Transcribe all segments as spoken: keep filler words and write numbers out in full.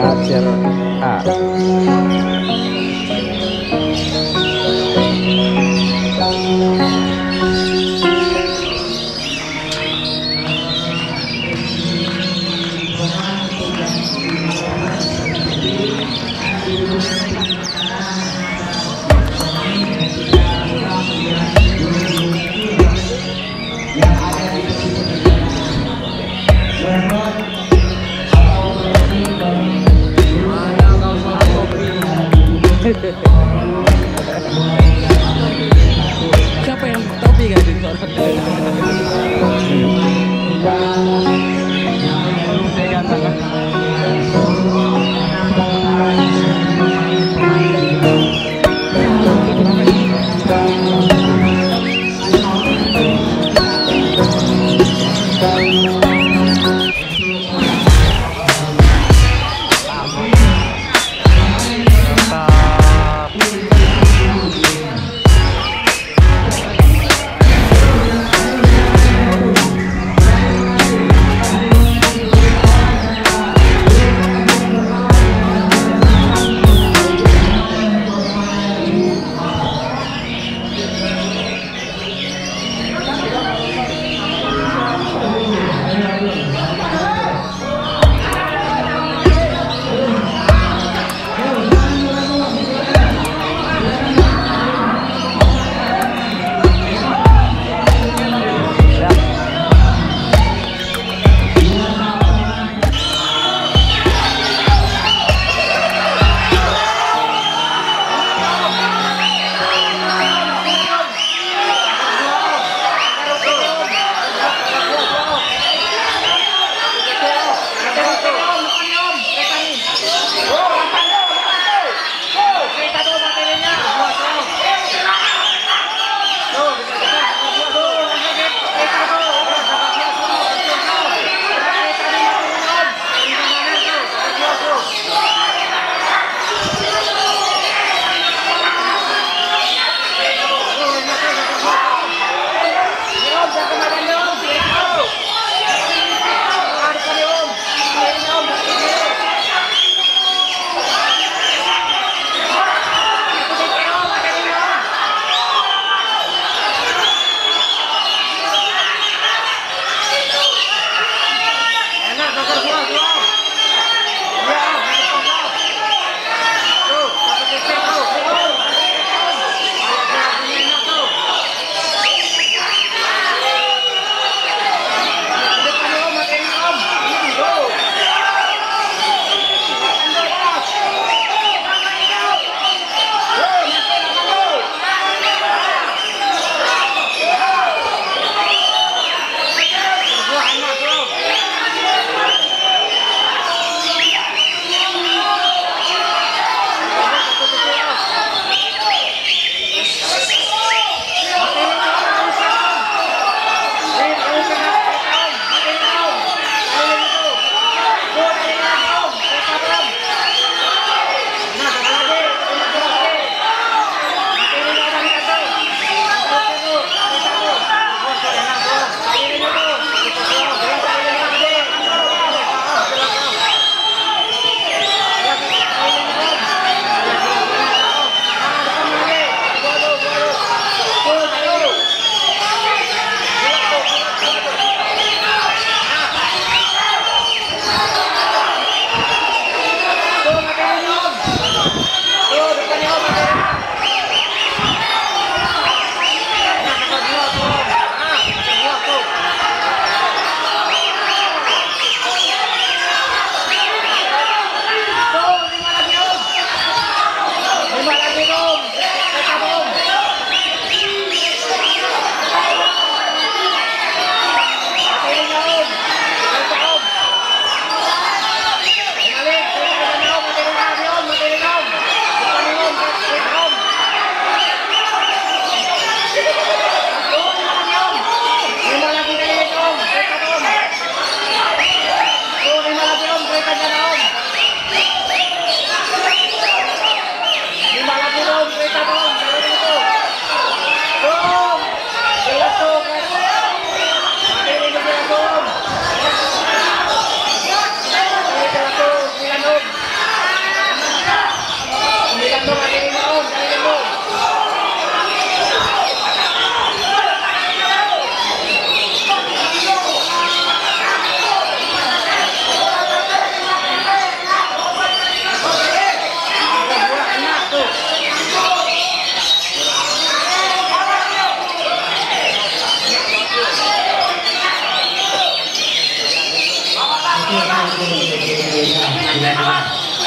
Acer A. Siapa yang topi kan di saya ganteng kan?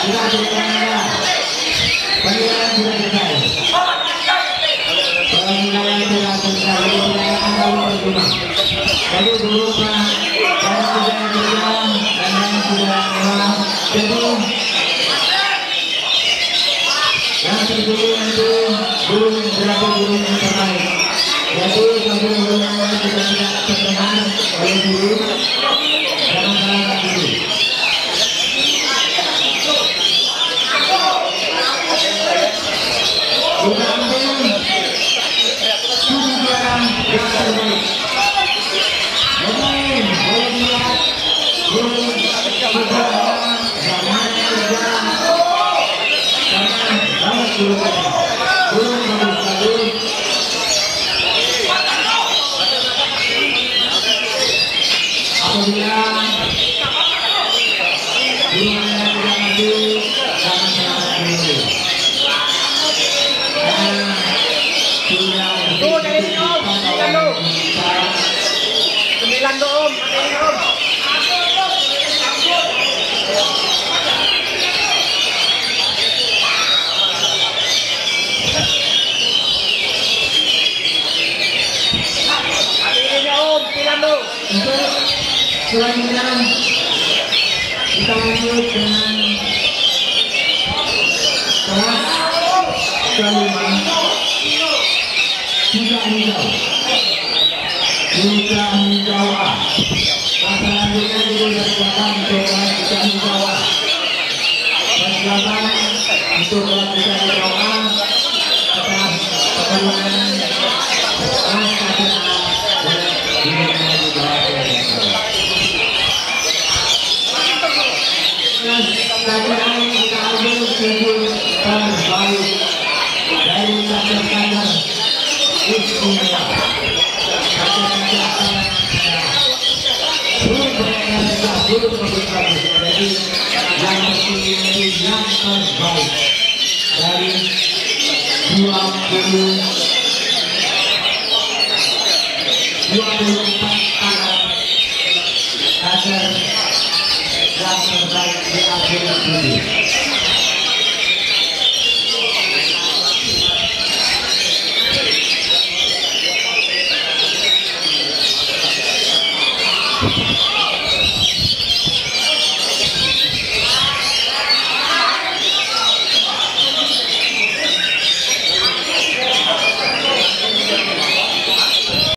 sudah selesai. Penilaian sudah selesai. Penilaian sudah selesai. Penilaian Anda berguna. Jadi grupnya yang sudah berjalan dan yang sudah kalah. Jadi yang terjadi itu belum berapa guru yang terbaik. Jadi bagi guru yang sudah tidak terdengar oleh guru, jangan salahkan guru. Kita ambil tujuh orang yang terbaik. Pemain boleh dilihat guru sudah zaman kerja karena banyak guru guru bagus sekali. Apabila guru yang tidak maju jangan salahkan guru. Sembilan do om, ini om. Ini om, sembilan do. Untuk selanjutnya kita lanjut dengan kelas kelima tiga hijau tiga hijau A. Kelas selanjutnya juga dilakukan untuk kelas tiga hijau A. Persiapan untuk kelas tiga hijau A setelah pertemuan kelas satu A oleh dimulai di bawah kelas satu A kita ambil tujuh terbaik dari satu kader istimewa. Belum berada belum bagus-bagus, jadi yang terpilih yang terbaik dari dua puluh dua puluh empat anak kader yang terbaik di akhir studi. Thank you.